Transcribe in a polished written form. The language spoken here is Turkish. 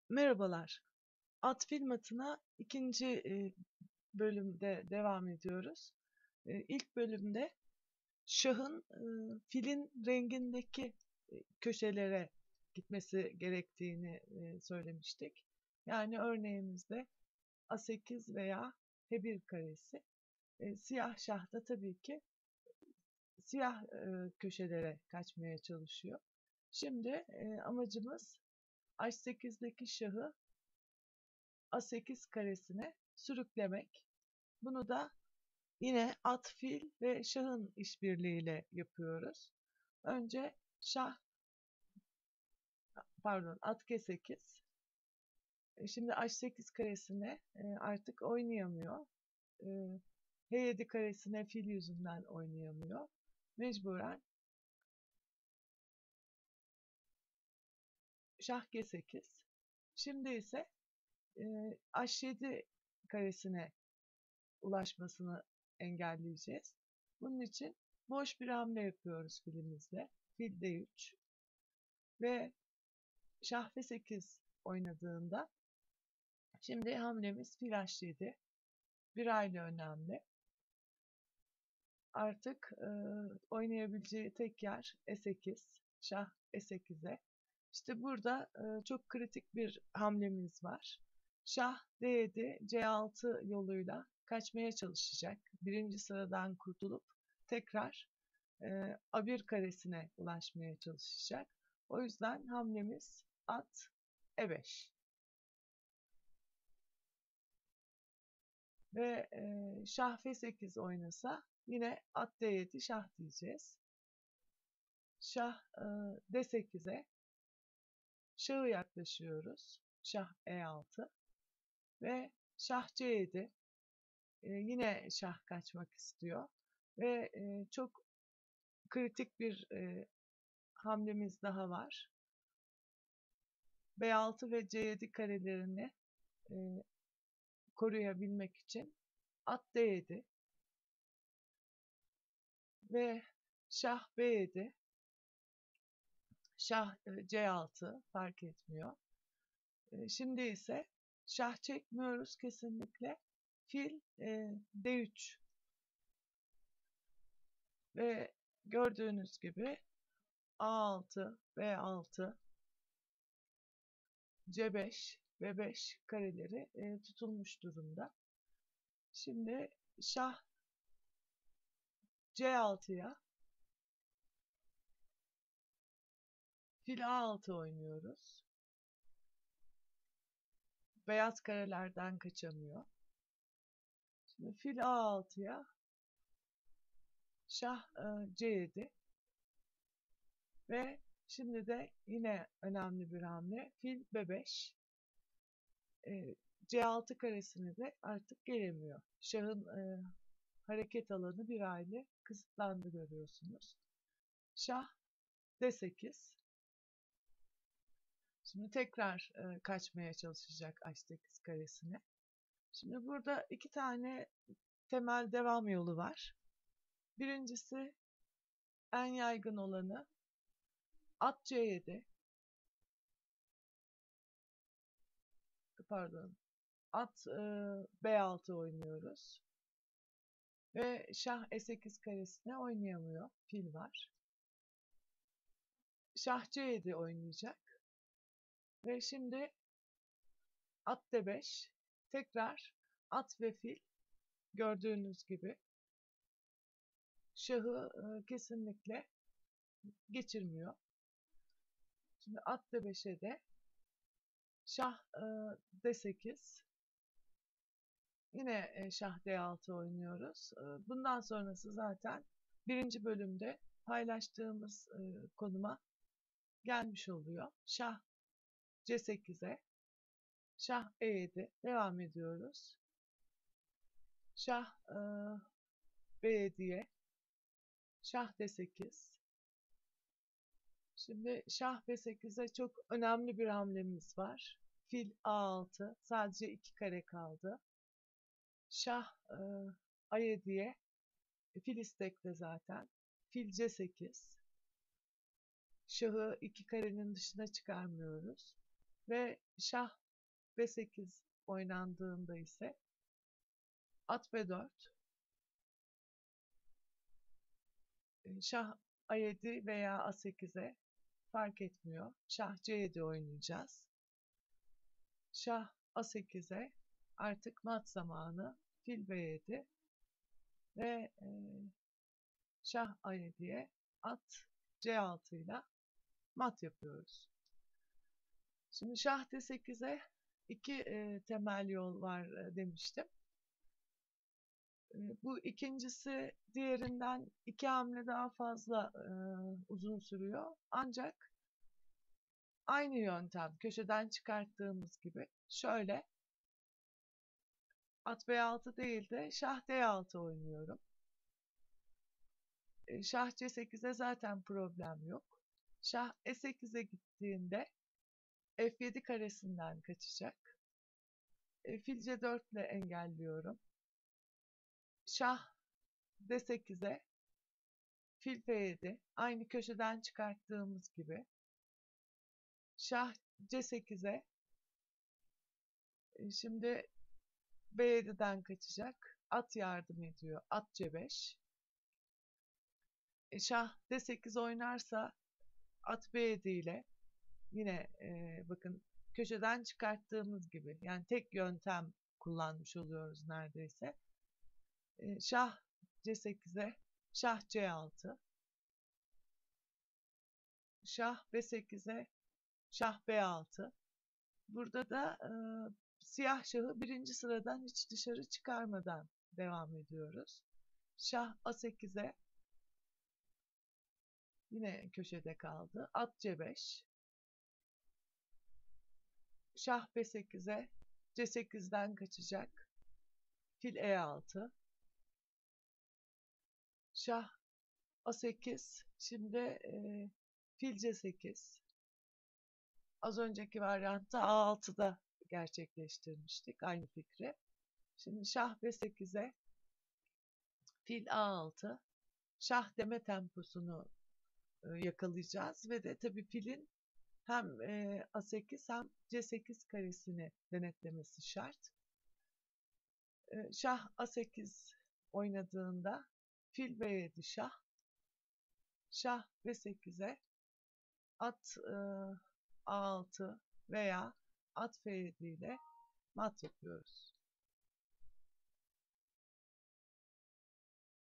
Merhabalar. At fil matına ikinci bölümde devam ediyoruz. İlk bölümde şahın filin rengindeki köşelere gitmesi gerektiğini söylemiştik. Yani örneğimizde A8 veya H1 karesi. Siyah şah da tabii ki siyah köşelere kaçmaya çalışıyor. Şimdi amacımız H8'deki şahı A8 karesine sürüklemek. Bunu da yine at, fil ve şahın işbirliğiyle yapıyoruz. Önce at G8. Şimdi H8 karesine artık oynayamıyor. H7 karesine fil yüzünden oynayamıyor. Mecburen şah G8. Şimdi ise H7 karesine ulaşmasını engelleyeceğiz. Bunun için boş bir hamle yapıyoruz filimizle. Fil D3 ve şah F8 oynadığında şimdi hamlemiz fil H7. Bir hayli önemli. Artık oynayabileceği tek yer E8, şah E8'e. İşte burada çok kritik bir hamlemiz var. Şah D7, C6 yoluyla kaçmaya çalışacak. Birinci sıradan kurtulup tekrar A1 karesine ulaşmaya çalışacak. O yüzden hamlemiz at E5. Ve şah F8 oynasa yine at D7 şah diyeceğiz. Şah D8'e şahı yaklaşıyoruz. Şah E6 ve şah C7. Yine şah kaçmak istiyor. Ve çok kritik bir hamlemiz daha var. B6 ve C7 karelerini koruyabilmek için at D7 ve şah B7, şah C6 fark etmiyor. Şimdi ise şah çekmiyoruz kesinlikle. Fil D3 ve gördüğünüz gibi A6, B6, C5 ve 5 kareleri tutulmuş durumda. Şimdi şah C6'ya fil A6 oynuyoruz. Beyaz karelerden kaçamıyor. Şimdi fil A6'ya şah C7 ve şimdi de yine önemli bir hamle fil B5. C6 karesine de artık gelemiyor. Şahın hareket alanı bir hayli kısıtlandı görüyorsunuz. Şah D8. Şimdi tekrar kaçmaya çalışacak H8 karesine. Şimdi burada iki tane temel devam yolu var. Birincisi en yaygın olanı at C7. At B6 oynuyoruz. Ve şah E8 karesine oynayamıyor. Fil var. Şah C7 oynayacak. Ve şimdi at D5. Tekrar at ve fil gördüğünüz gibi şahı kesinlikle geçirmiyor. Şimdi at D5'e de şah D8. Yine şah D6 oynuyoruz. Bundan sonrası zaten birinci bölümde paylaştığımız konuma gelmiş oluyor. Şah C8'e, şah E7 devam ediyoruz. Şah B7'ye, şah D8. Şimdi şah B8'e çok önemli bir hamlemiz var. Fil A6, sadece 2 kare kaldı. Şah A7'ye, fil istekte zaten. Fil C8. Şahı 2 karenin dışına çıkarmıyoruz. Ve şah B8 oynandığında ise at B4, şah A7 veya A8'e fark etmiyor. Şah C7 oynayacağız. Şah A8'e artık mat zamanı. Fil B7 ve şah A7'ye at C6 ile mat yapıyoruz. Şimdi şah D8'e iki temel yol var demiştim. Bu ikincisi diğerinden 2 hamle daha fazla uzun sürüyor. Ancak aynı yöntem köşeden çıkarttığımız gibi şöyle at B6 değil de şah D6 oynuyorum. Şah C8'e zaten problem yok. Şah E8'e gittiğinde F7 karesinden kaçacak. Fil C4 ile engelliyorum. Şah D8'e fil F7 aynı köşeden çıkarttığımız gibi. Şah C8'e şimdi B7'den kaçacak. At yardım ediyor. At C5. Şah D8 oynarsa at B7 ile yine bakın köşeden çıkarttığımız gibi yani tek yöntem kullanmış oluyoruz neredeyse. Şah C8'e şah C6. Şah B8'e şah B6. Burada da siyah şahı birinci sıradan hiç dışarı çıkarmadan devam ediyoruz. Şah A8'e yine köşede kaldı. At C5. Şah B8'e C8'den kaçacak. Fil E6. Şah A8. Şimdi fil C8. Az önceki varyantta A6'da gerçekleştirmiştik aynı fikri. Şimdi şah B8'e fil A6. Şah deme temposunu yakalayacağız ve de tabii filin hem A8 hem C8 karesini denetlemesi şart. Şah A8 oynadığında fil B7 şah, şah B8'e at A6 veya at F7 ile mat yapıyoruz.